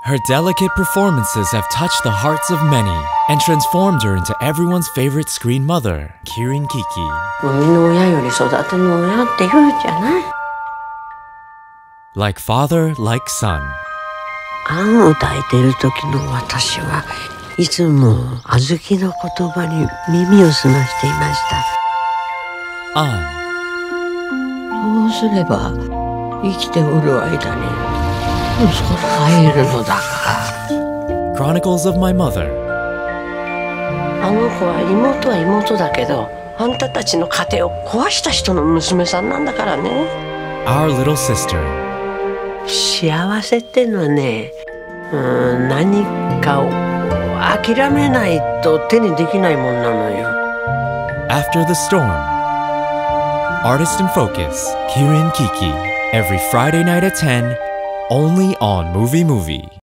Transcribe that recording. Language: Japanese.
Her delicate performances have touched the hearts of many and transformed her into everyone's favorite screen mother, Kirin Kiki. 生みの親より育ての親って言うじゃない。 Like father, like son. あんを抱いている時の私はいつも小豆の言葉に耳を澄ましていました。 An. そうすれば生きておる間に空へいるのだから。 Chronicles of My Mother. あの子は妹は妹だけど、あんたたちの家庭を壊した人の娘さんなんだからね。 Our Little Sister. 幸せってのはね、何かを諦めないと手にできないもんなのよ。 After the Storm. Artist in Focus, Kirin Kiki. Every Friday night at 10, only on Movie Movie.